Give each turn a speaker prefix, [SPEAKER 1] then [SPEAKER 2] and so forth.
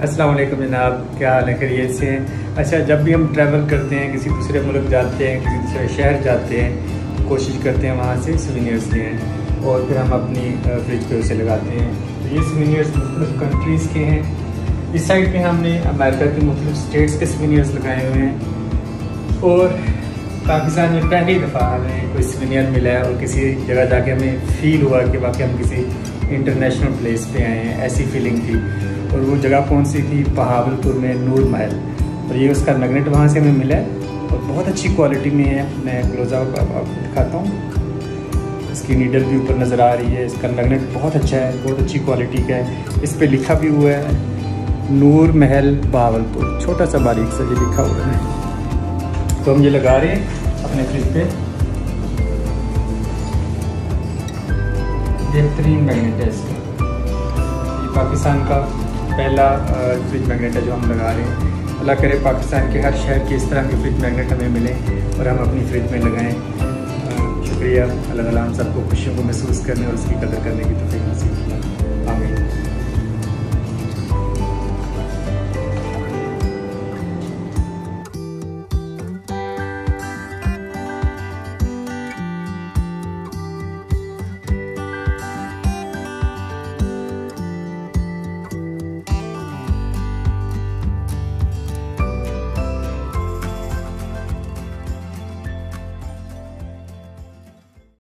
[SPEAKER 1] अस्सलाम वालेकुम जनाब, क्या हाल है? खैरियत से हैं? अच्छा, जब भी हम ट्रैवल करते हैं, किसी दूसरे मुल्क जाते हैं, किसी दूसरे शहर जाते हैं, कोशिश करते हैं वहाँ से सोवेनिर्स लें और फिर हम अपनी फ्रिज पे उसे लगाते हैं। तो ये सोवेनिर्स मुख्तलिफ कंट्रीज़ के हैं। इस साइड पे हमने अमेरिका के मुख्तलिफ स्टेट्स के सोवेनिर्स लगाए हुए हैं और पाकिस्तान में पहली दफ़ा हमें कोई सोवेनिर मिला है और किसी जगह जाके हमें फ़ील हुआ कि वाकई हम किसी इंटरनेशनल प्लेस पे आए हैं, ऐसी फीलिंग थी। और वो जगह कौन सी थी? बहावलपुर में नूर महल। और ये उसका मैग्नेट वहाँ से हमें मिला है और बहुत अच्छी क्वालिटी में है। मैं क्लोज़अप आपको दिखाता हूँ। इसकी नीडल भी ऊपर नज़र आ रही है। इसका मैग्नेट बहुत अच्छा है, बहुत अच्छी क्वालिटी का है। इस पर लिखा भी हुआ है नूर महल बहावलपुर, छोटा सा बारीक सा ये लिखा हुआ है। तो हम ये लगा रहे हैं अपने फ्रिज पे। बेहतरीन मैग्नेट है इसका। ये पाकिस्तान का पहला फ्रिज मैग्नेट है जो हम लगा रहे हैं। अल्लाह करे पाकिस्तान के हर शहर के इस तरह के फ्रिज मैग्नेट हमें मिले और हम अपनी फ्रिज में लगाएं। शुक्रिया, अल्लाह ताला हम सबको खुशियों को महसूस करने और उसकी कदर करने की तौफीक नसीब।